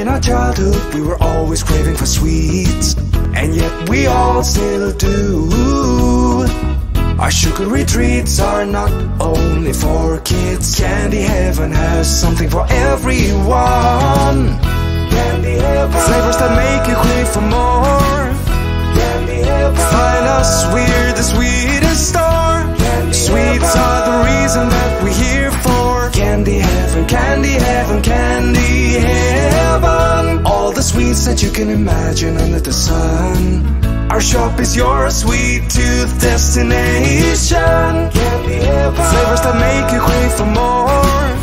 In our childhood we were always craving for sweets, and yet we all still do. Our sugary treats are not only for kids. Candy heaven has something for everyone. Candy heaven. Flavors that make you crave for more. Candy heaven. Find us, we're the sweetest store. Candy Sweets heaven. Are the reason that we're here for. Candy heaven, candy heaven, candy heaven. All the sweets that you can imagine under the sun. Our shop is your sweet tooth destination. Candy heaven. Flavors that make you crave for more.